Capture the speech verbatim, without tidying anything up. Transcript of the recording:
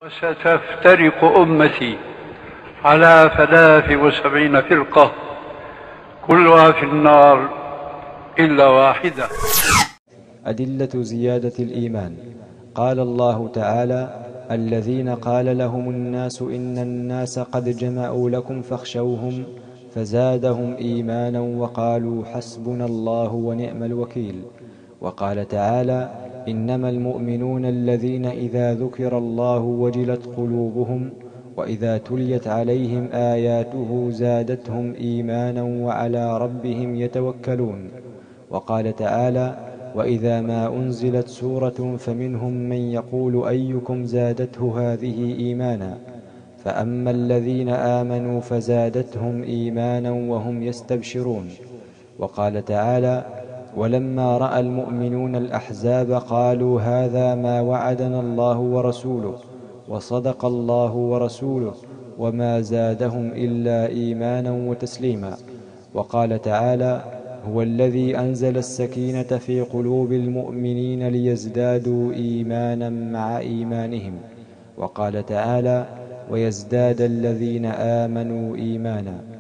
وستفترق أمتي على ثلاث وسبعين فرقة كلها في النار إلا واحدة. أدلة زيادة الإيمان. قال الله تعالى: الذين قال لهم الناس إن الناس قد جمعوا لكم فاخشوهم فزادهم إيمانا وقالوا حسبنا الله ونعم الوكيل. وقال تعالى: إنما المؤمنون الذين إذا ذكر الله وجلت قلوبهم وإذا تليت عليهم آياته زادتهم إيمانا وعلى ربهم يتوكلون. وقال تعالى: وإذا ما أنزلت سورة فمنهم من يقول أيكم زادته هذه إيمانا فأما الذين آمنوا فزادتهم إيمانا وهم يستبشرون. وقال تعالى: ولما رأى المؤمنون الأحزاب قالوا هذا ما وعدنا الله ورسوله وصدق الله ورسوله وما زادهم إلا إيمانا وتسليما. وقال تعالى: هو الذي أنزل السكينة في قلوب المؤمنين ليزدادوا إيمانا مع إيمانهم. وقال تعالى: ويزداد الذين آمنوا إيمانا.